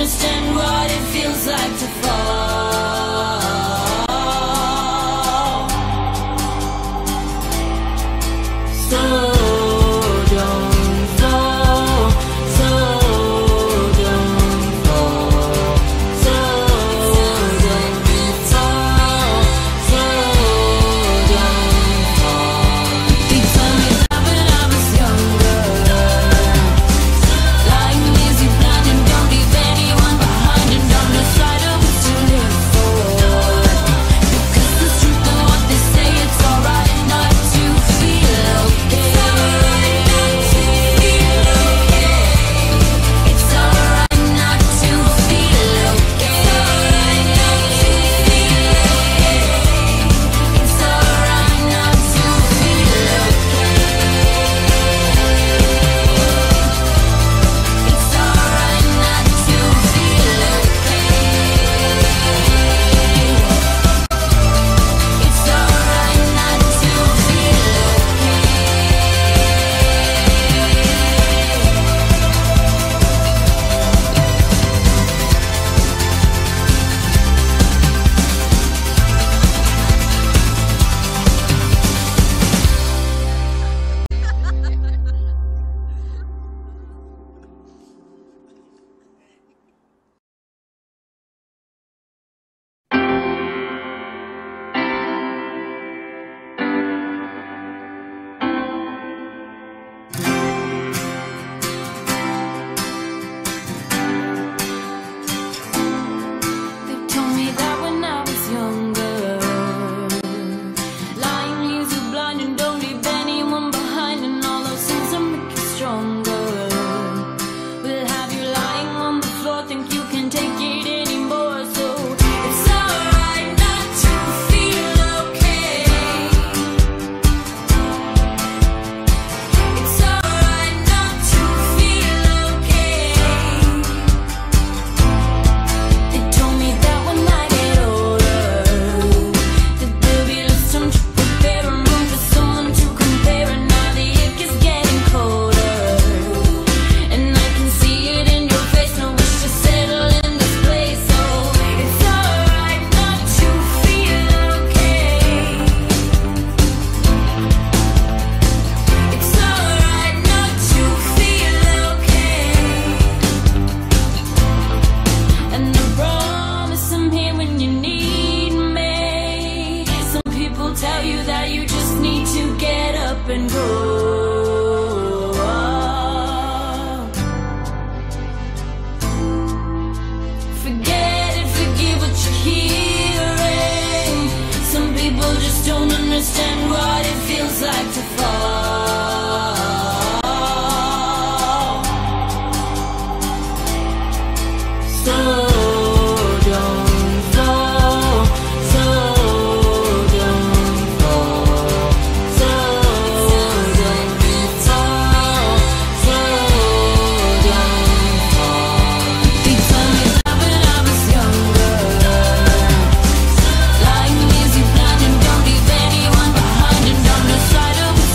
understand what it feels like to fall. So don't fall, so don't fall, so don't fall, so don't fall. They told me that when I was younger, lying leaves you blind and don't leave anyone behind, and don't decide what to live for. Because the truth of what they say, it's alright not to feel okay. It's alright not to feel okay. It's alright not to feel okay. It's alright not to feel okay. It's alright not to They told me that when I was younger, lying leaves you blind and don't leave anyone behind, and all those things that make you stronger will have you lying on the floor, think you can take it anymore. So it's alright not to feel okay. It's alright not to feel okay. They told me that when I get older, that there'll be less time to prepare and room for someone to compare, and now the ache is getting colder, and I can see it in your face, no wish to settle in this place. So it's alright not to feel okay. It's alright not to feel okay. And I promise I'm here when you need me. Some people tell you that you just need to get up and go. Forget it, forget what you're hearing. Some people just don't understand what it feels like to fall. So don't fall, so don't fall, so don't fall, so don't fall. They told me that when I was younger, lying leaves you blind and don't leave anyone behind, and don't decide what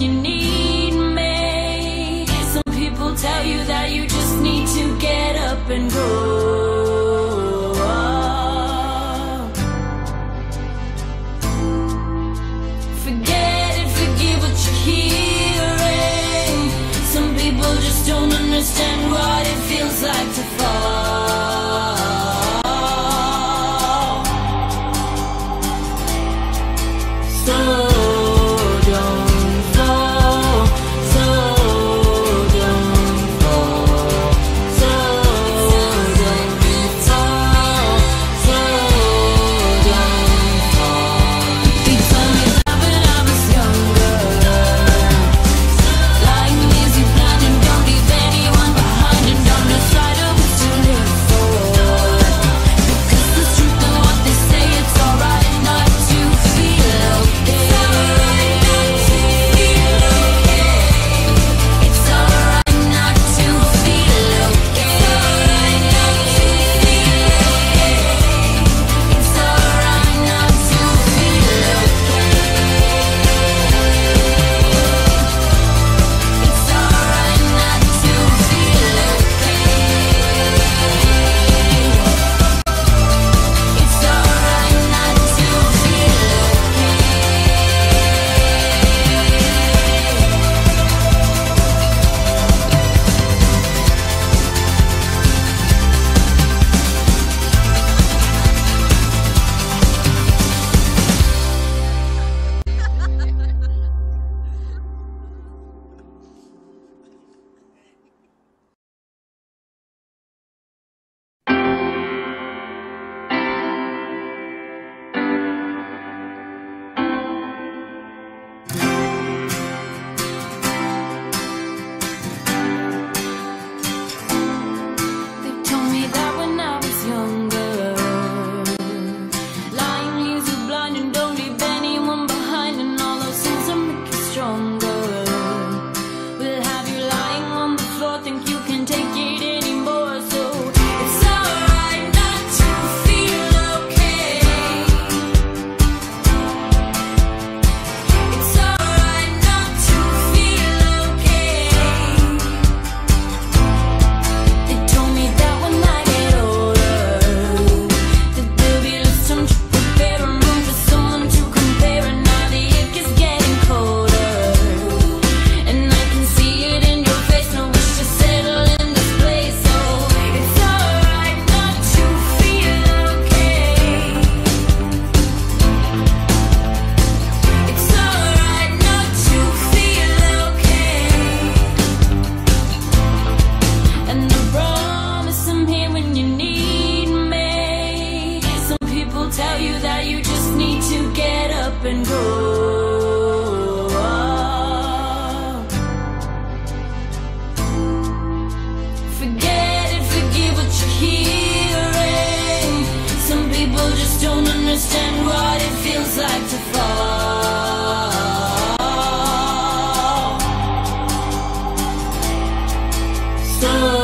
you need me. Some people tell you that you just need to get up and go. Forget it, forgive what you're hearing. Some people just don't understand what it feels like to fall. So don't fall, so don't fall, so don't fall, so don't fall. They told me that when I was younger, lying leaves you blind and don't leave anyone behind, and don't decide what to live for. Because the truth of what they say, it's alright not to feel okay. It's alright not to feel okay. It's alright not to feel okay. It's alright not to feel okay. It's alright not to They told me that when I was younger, lying leaves you blind and don't leave anyone behind, and all those things will make you stronger. Will have you lying on the floor, think you can take it anymore. So it's alright not to feel okay. It's alright not to feel okay. They told me that when I get older, that there'll be less time to prepare and room for someone to compare. And now the ache is getting colder, and I can see it in your face. No wish to settle in this place. So it's alright not to feel okay. It's alright not to feel okay. And I promise I'm here when you need me. Some people tell you that you just need to get up and go. Forget it, forgive what you're hearing. Some people just don't understand what it feels like to fall. So